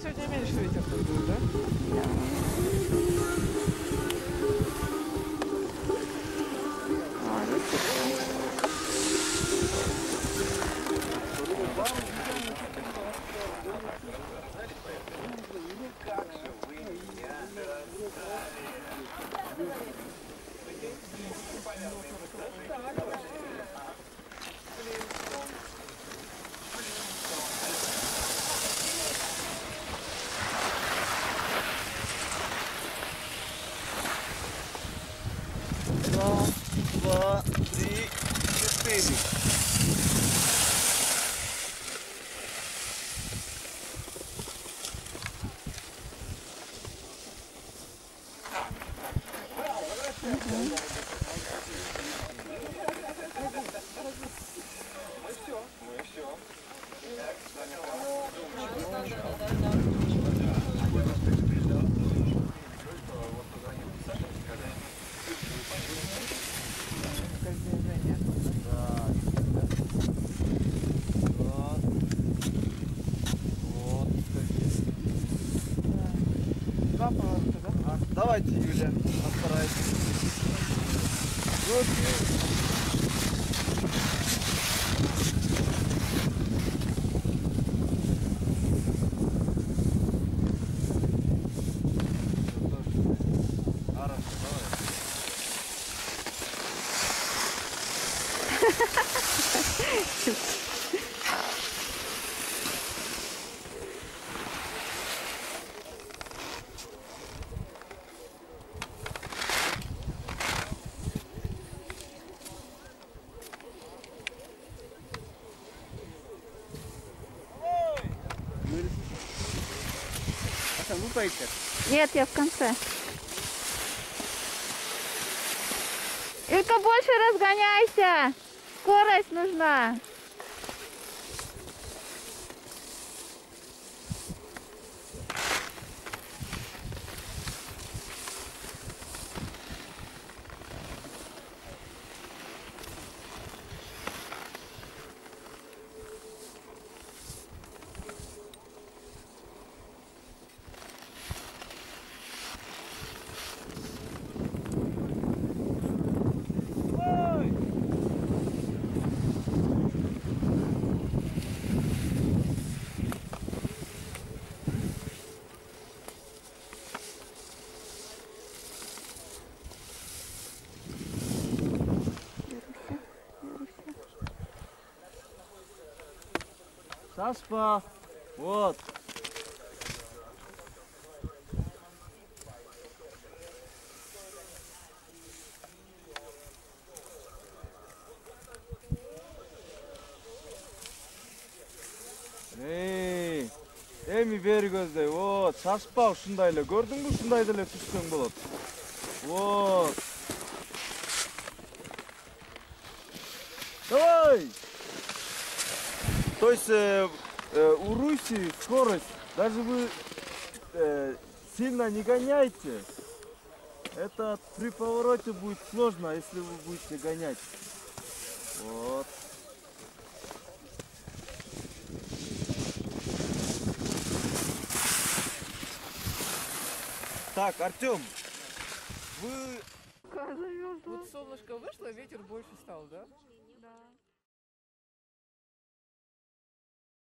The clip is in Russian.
сегодня меньше ветер будет, да? Раз, два, три, четыре. Два поворота, да? Давайте, Юля, постарайтесь. Хорошо, давай. Лупайте. Нет, я в конце. Илка, больше разгоняйся. Скорость нужна. Сашпа, вот. Эми бери көздөй. Вот, шашпа ушундай эле. Көрдүңбү, ушундай деле түшкөн болот. Вот. Давай! То есть у Руси скорость, даже вы сильно не гоняйте, это при повороте будет сложно, если вы будете гонять. Вот. Так, Артем, вы... Вот солнышко вышло, ветер больше стал, да?